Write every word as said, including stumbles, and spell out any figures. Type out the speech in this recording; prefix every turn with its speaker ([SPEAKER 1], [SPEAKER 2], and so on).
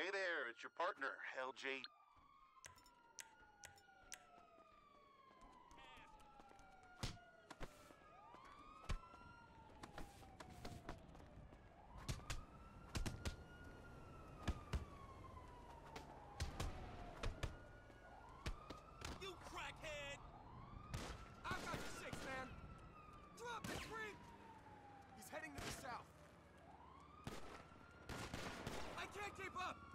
[SPEAKER 1] Hey there, it's your partner, L J.
[SPEAKER 2] You crackhead! I've got your six, man! Drop the creep! He's heading to the south. I can't keep up!